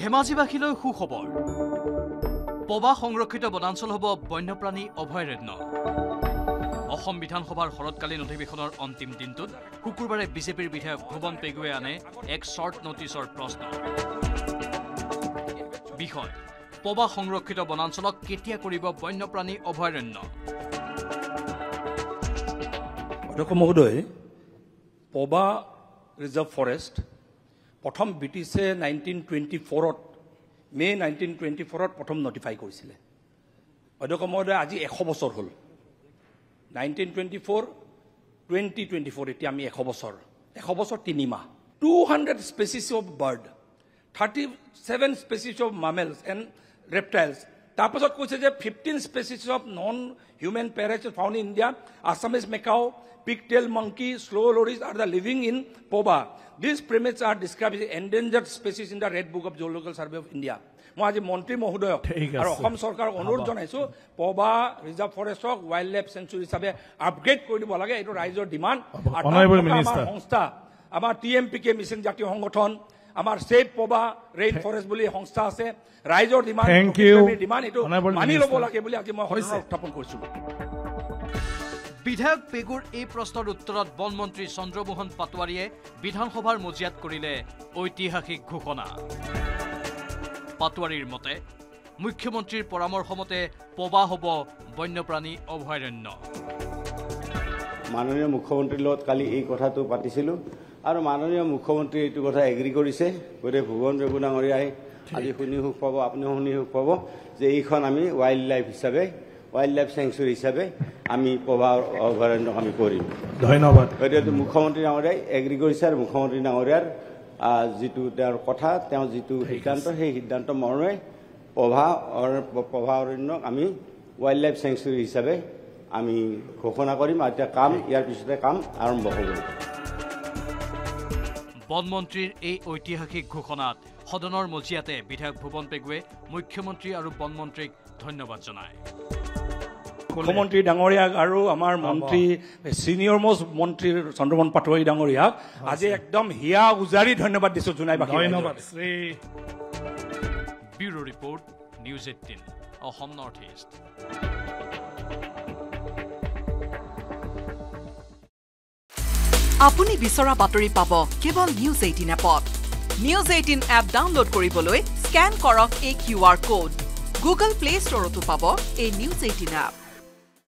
ধেমাজিবাসীলৈ সুখবৰ পবা সংৰক্ষিত বনাঞ্চল হ'ব বন্যপ্ৰাণী অভয়াৰণ্য অসম বিধানসভাৰ শৰৎকালীন অধিৱেশনৰ অন্তিম দিনটোত শুকুৰবাৰে বিজেপিৰ বিধায়ক ভুৱন পেগুৱে আনে এক শৰ্ট নোটিছৰ প্ৰশ্ন বিষয় পবা সংৰক্ষিত বনাঞ্চলক কেতিয়া কৰিব বন্যপ্ৰাণী অভয়াৰণ্য অধ্যক্ষ মহোদয় Poba Reserve Forest প্ৰথম ব্ৰিটিছে 1924 মে 1924 প্ৰথম নটিফাই কৰিছিলে অধ্যক্ষ মহোদয় আজি 100 বছৰ হ'ল 1924 2024 এতিয়া আমি 100 বছৰ 3 মাহ 200 species of bird 37 species of mammals and reptiles তাৰপাছত কৈছে যে 15 species of non human parrots found in India Assamese macaw pigtail monkey slow loris are the living in Poba these primates are described as endangered species in the red book of Zoological Survey of India মই আজি মন্ত্ৰী মহোদয় আৰু অসম চৰকাৰ অনুৰোধ জনাইছো Pobha reserve ফৰেষ্টক wildlife sanctuary হিচাপে আপগ্ৰেড কৰি দিব লাগে এইটো ৰাইজৰ ডিমান্ড আমাৰ সংস্থা আমাৰ টিএমপিকে মিছন জাতীয় সংগঠন আমাৰ সেভ পবা ৰেইন ফৰেষ্ট বুলি সংস্থা আছে ৰাইজৰ ডিমান্ড এইটো মানি ল'ব লাগে বুলি আজি মই উত্থাপন কৰিছো বিধায়ক পেগুৰ এই প্ৰশ্নৰ উত্তৰত বনমন্ত্ৰী চন্দ্ৰমোহন পাটোৱাৰীয়ে বিধানসভাৰ মজিয়াত কৰিলে ঐতিহাসিক ঘোষণা পাটোৱাৰীৰ মতে মুখ্যমন্ত্ৰীৰ পৰামৰ্শ মতে পবা হ'ব বন্যপ্ৰাণী অভয়াৰণ্য মাননীয় মুখ্যমন্ত্ৰীৰ লগত কালি এই কথাটো পাতিছিলোঁ আৰু মাননীয় মুখ্যমন্ত্ৰী এইটো কথা এগ্ৰি কৰিছে গতিকে ভুৱন পেগু ডাঙৰীয়াই আজি শুনি সুখ পাব আপুনিও শুনি সুখ পাব যে এইখন আমি ওয়াইল্ড লাইফ হিচাপে ওয়াইল্ড লাইফ সেঞ্চুৰী হিচাপে আমি পবা অভয়াৰণ্যক আমি কৰিম ধন্যবাদ গতিকে মুখ্যমন্ত্ৰী ডাঙৰীয়াই এগ্ৰি কৰিছে আৰু মুখ্যমন্ত্ৰী ডাঙৰীয়াৰ যিটো তেওঁৰ কথা তেওঁ যিটো সিদ্ধান্ত সেই সিদ্ধান্ত মৰ্মে পবা অৰণ্যক আমি ওয়াইল্ড লাইফ সেঞ্চুৰী হিচাপে আমি ঘোষণা কৰিম আৰু এতিয়া কাম ইয়াৰ পিছতে কাম আৰম্ভ হ'ব বনমন্ত্ৰীৰ এই ঐতিহাসিক ঘোষণাত সদনৰ মজিয়াতে বিধায়ক ভুৱন পেগুৱে মুখ্যমন্ত্ৰী আৰু বনমন্ত্ৰীক ধন্যবাদ জনায় মুখ্যমন্ত্ৰী ডাঙৰীয়াক আৰু আমাৰ মন্ত্ৰী সিনিয়ৰ মোষ্ট মন্ত্ৰী চন্দ্ৰমোহন পাটোৱাৰী ডাঙৰীয়াক আজি একদম হিয়া উজাৰি ধন্যবাদ দিছো জুনাইবাসী ধন্যবাদ Shri bureau report news 18 Assam north east আপুনি বিচৰা বাতৰি পাব কেৱল নিউজ 18 এপত নিউজ 18 এপ ডাউনলোড কৰিবলৈ স্ক্যান কৰক এই QR কোড গুগল প্লে ষ্টৰতো পাব এই নিউজ 18 এপ